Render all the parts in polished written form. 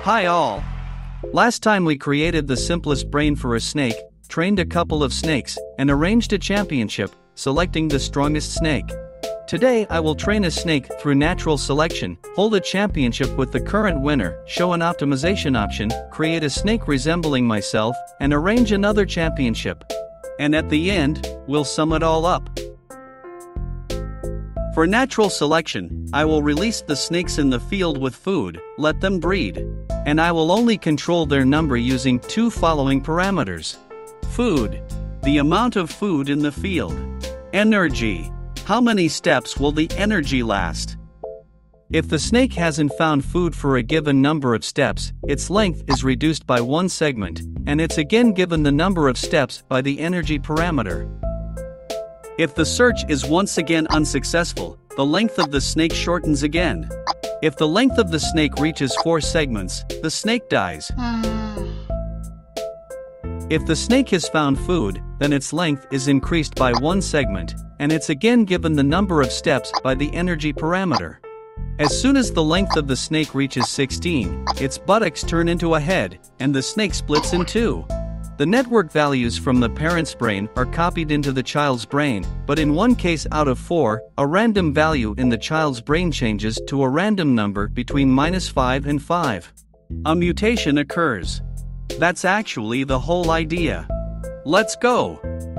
Hi all! Last time we created the simplest brain for a snake, trained a couple of snakes, and arranged a championship, selecting the strongest snake. Today I will train a snake through natural selection, hold a championship with the current winner, show an optimization option, create a snake resembling myself, and arrange another championship. And at the end, we'll sum it all up. For natural selection, I will release the snakes in the field with food, let them breed. And I will only control their number using two following parameters. Food. The amount of food in the field. Energy. How many steps will the energy last? If the snake hasn't found food for a given number of steps, its length is reduced by one segment, and it's again given the number of steps by the energy parameter. If the search is once again unsuccessful, the length of the snake shortens again. If the length of the snake reaches 4 segments, the snake dies. If the snake has found food, then its length is increased by 1 segment, and it's again given the number of steps by the energy parameter. As soon as the length of the snake reaches 16, its buttocks turn into a head, and the snake splits in two. The network values from the parent's brain are copied into the child's brain, but in one case out of 4, a random value in the child's brain changes to a random number between -5 and 5. A mutation occurs. That's actually the whole idea. Let's go!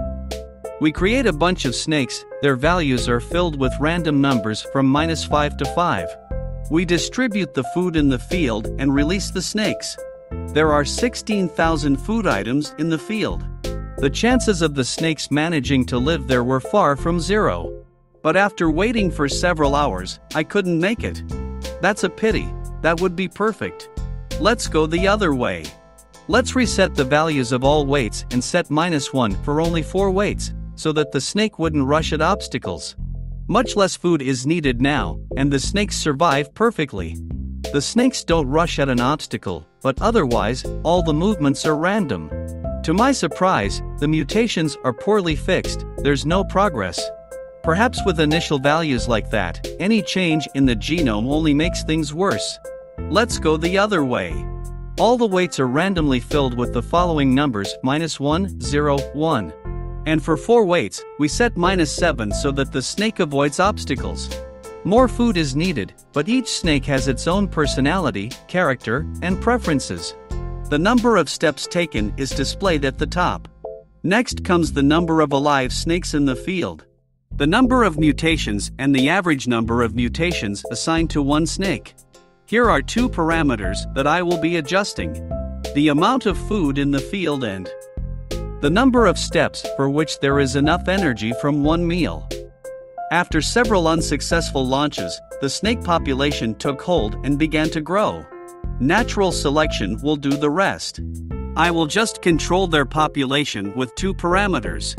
We create a bunch of snakes, their values are filled with random numbers from -5 to 5. We distribute the food in the field and release the snakes. There are 16,000 food items in the field. The chances of the snakes managing to live there were far from zero. But after waiting for several hours, I couldn't make it. That's a pity, that would be perfect. Let's go the other way. Let's reset the values of all weights and set -1 for only 4 weights, so that the snake wouldn't rush at obstacles. Much less food is needed now, and the snakes survive perfectly. The snakes don't rush at an obstacle, but otherwise, all the movements are random. To my surprise, the mutations are poorly fixed, there's no progress. Perhaps with initial values like that, any change in the genome only makes things worse. Let's go the other way. All the weights are randomly filled with the following numbers: -1, 0, 1. And for 4 weights, we set -7 so that the snake avoids obstacles. More food is needed, but each snake has its own personality, character, and preferences. The number of steps taken is displayed at the top. Next comes the number of alive snakes in the field. The number of mutations and the average number of mutations assigned to one snake. Here are 2 parameters that I will be adjusting. The amount of food in the field and the number of steps for which there is enough energy from one meal. After several unsuccessful launches, the snake population took hold and began to grow. Natural selection will do the rest. I will just control their population with 2 parameters.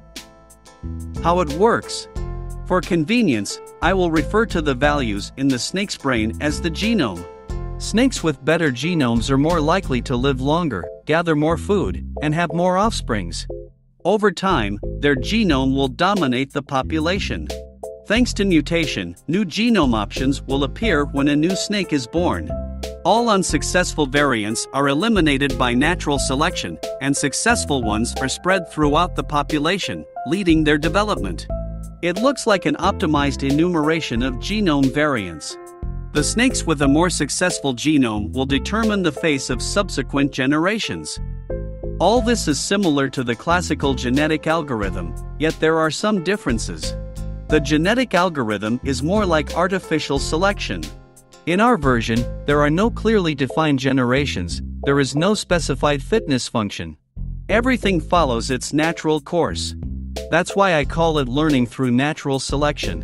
How it works? For convenience, I will refer to the values in the snake's brain as the genome. Snakes with better genomes are more likely to live longer, gather more food, and have more offsprings. Over time, their genome will dominate the population. Thanks to mutation, new genome options will appear when a new snake is born. All unsuccessful variants are eliminated by natural selection, and successful ones are spread throughout the population, leading their development. It looks like an optimized enumeration of genome variants. The snakes with a more successful genome will determine the face of subsequent generations. All this is similar to the classical genetic algorithm, yet there are some differences. The genetic algorithm is more like artificial selection. In our version, there are no clearly defined generations, there is no specified fitness function. Everything follows its natural course. That's why I call it learning through natural selection.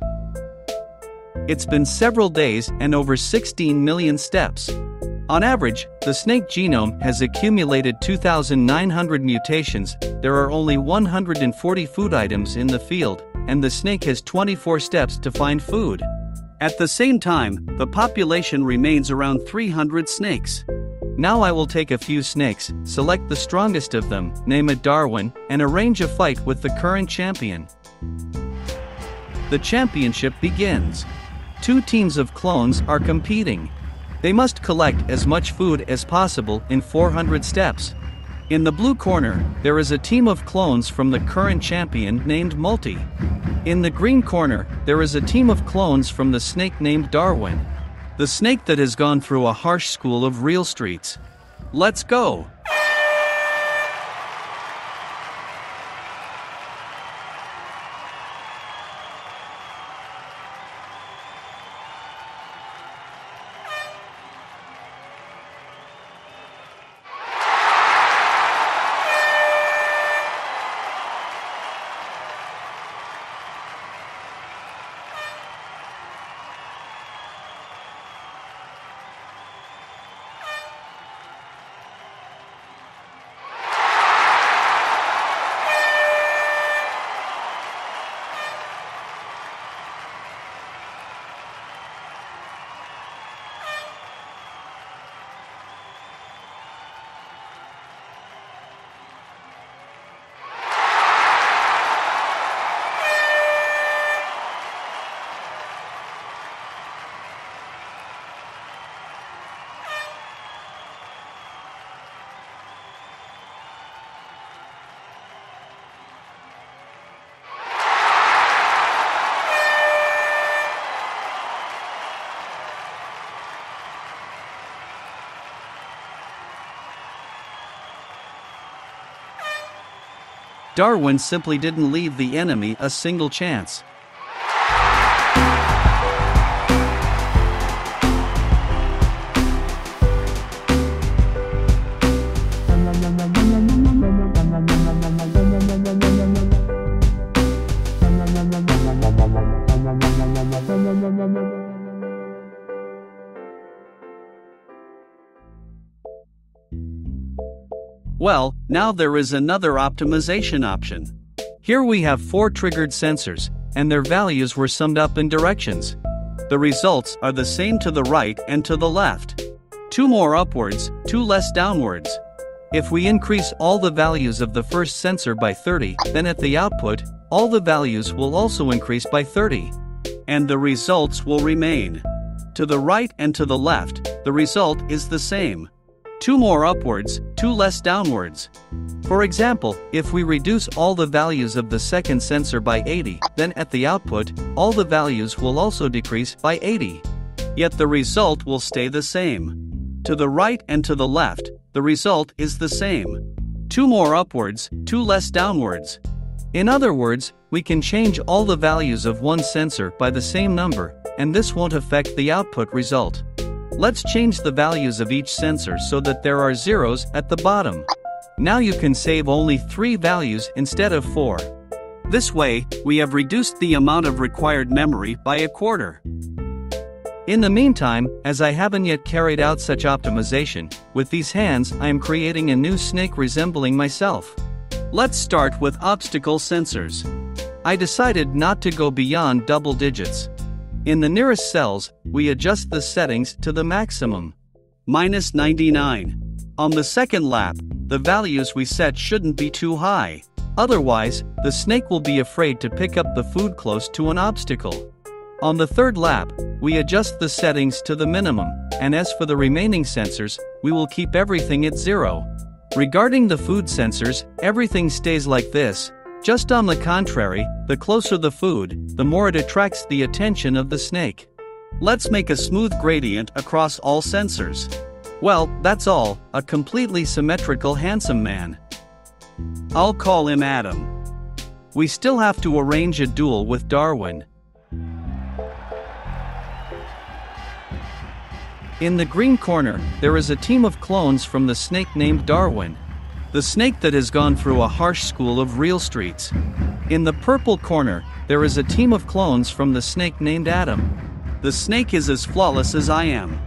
It's been several days and over 16 million steps. On average, the snake genome has accumulated 2,900 mutations, there are only 140 food items in the field, and the snake has 24 steps to find food. At the same time, the population remains around 300 snakes. Now I will take a few snakes, select the strongest of them, name it Darwin, and arrange a fight with the current champion. The championship begins. 2 teams of clones are competing. They must collect as much food as possible in 400 steps. In the blue corner, there is a team of clones from the current champion named Multi. In the green corner, there is a team of clones from the snake named Darwin. The snake that has gone through a harsh school of real streets. Let's go! Darwin simply didn't leave the enemy a single chance. Well, now there is another optimization option. Here we have 4 triggered sensors, and their values were summed up in directions. The results are the same to the right and to the left. 2 more upwards, 2 less downwards. If we increase all the values of the first sensor by 30, then at the output, all the values will also increase by 30. And the results will remain. To the right and to the left, the result is the same. 2 more upwards, 2 less downwards. For example, if we reduce all the values of the second sensor by 80, then at the output, all the values will also decrease by 80. Yet the result will stay the same. To the right and to the left, the result is the same. 2 more upwards, 2 less downwards. In other words, we can change all the values of one sensor by the same number, and this won't affect the output result. Let's change the values of each sensor so that there are zeros at the bottom. Now you can save only 3 values instead of 4. This way, we have reduced the amount of required memory by a quarter. In the meantime, as I haven't yet carried out such optimization, with these hands I am creating a new snake resembling myself. Let's start with obstacle sensors. I decided not to go beyond double digits. In the nearest cells, we adjust the settings to the maximum. -99. On the second lap, the values we set shouldn't be too high. Otherwise, the snake will be afraid to pick up the food close to an obstacle. On the third lap, we adjust the settings to the minimum, and as for the remaining sensors, we will keep everything at 0. Regarding the food sensors, everything stays like this. Just on the contrary, the closer the food, the more it attracts the attention of the snake. Let's make a smooth gradient across all sensors. Well, that's all, a completely symmetrical handsome man. I'll call him Adam. We still have to arrange a duel with Darwin. In the green corner, there is a team of clones from the snake named Darwin. The snake that has gone through a harsh school of real streets. In the purple corner, there is a team of clones from the snake named Adam. The snake is as flawless as I am.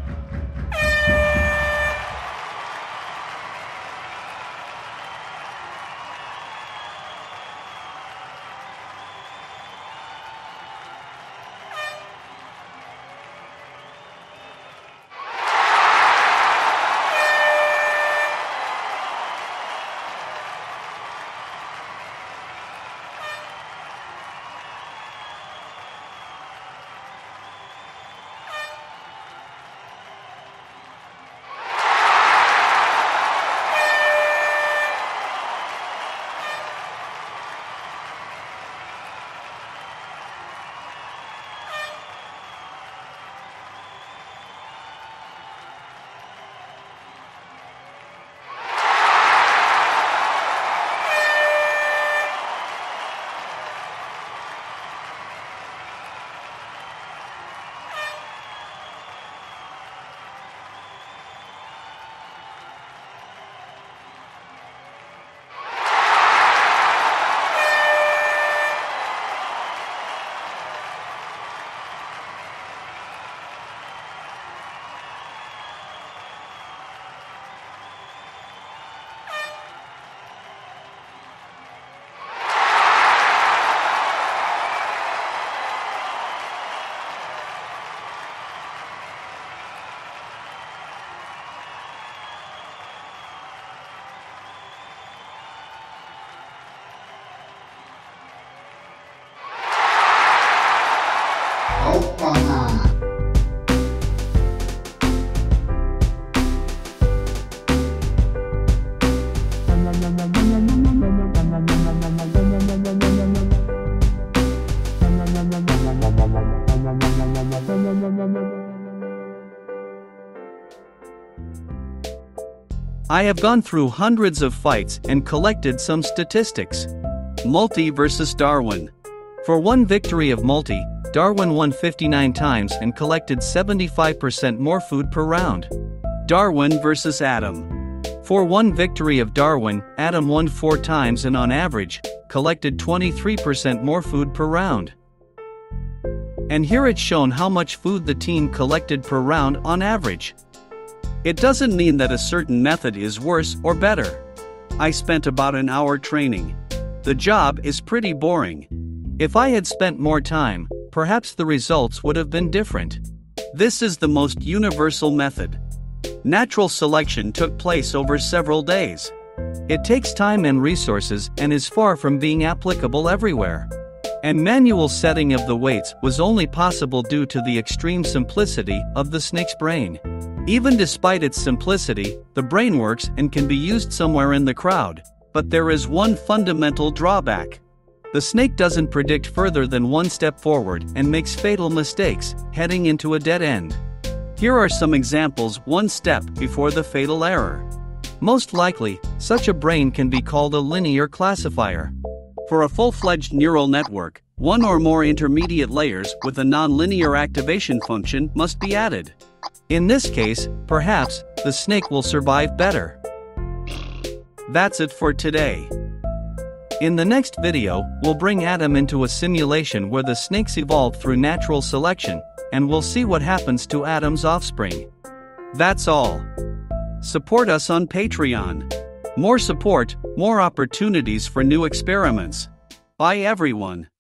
I have gone through hundreds of fights and collected some statistics. Multi versus Darwin. For one victory of Multi, Darwin won 59 times and collected 75% more food per round. Darwin versus Adam. For one victory of Darwin, Adam won 4 times and on average, collected 23% more food per round. And here it's shown how much food the team collected per round on average. It doesn't mean that a certain method is worse or better. I spent about an hour training. The job is pretty boring. If I had spent more time, perhaps the results would have been different. This is the most universal method. Natural selection took place over several days. It takes time and resources and is far from being applicable everywhere. And manual setting of the weights was only possible due to the extreme simplicity of the snake's brain. Even despite its simplicity, the brain works and can be used somewhere in the crowd. But there is one fundamental drawback. The snake doesn't predict further than one step forward and makes fatal mistakes, heading into a dead end. Here are some examples one step before the fatal error. Most likely, such a brain can be called a linear classifier. For a full-fledged neural network, one or more intermediate layers with a nonlinear activation function must be added. In this case, perhaps, the snake will survive better. That's it for today. In the next video, we'll bring Adam into a simulation where the snakes evolved through natural selection, and we'll see what happens to Adam's offspring. That's all. Support us on Patreon. More support, more opportunities for new experiments. Bye everyone.